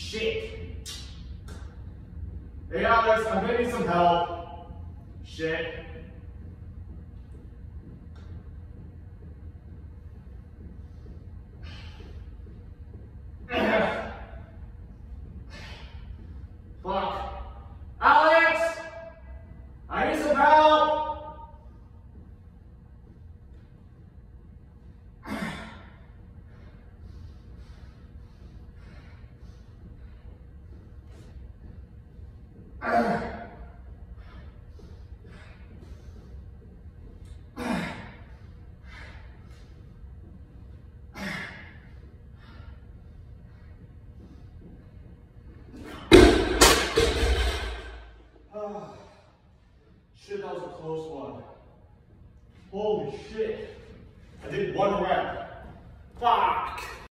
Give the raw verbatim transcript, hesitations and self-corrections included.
Shit. Hey Alex, I'm gonna need some help. Shit. Fuck. Alex! I need some help! Shit, that was a close one. Holy shit. I did one rep. Fuck.